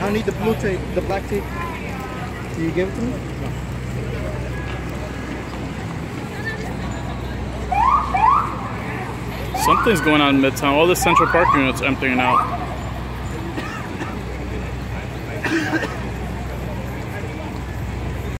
don't need the blue tape, the black tape. Can you give it to me? No. Something's going on in Midtown. All the Central Park units emptying out.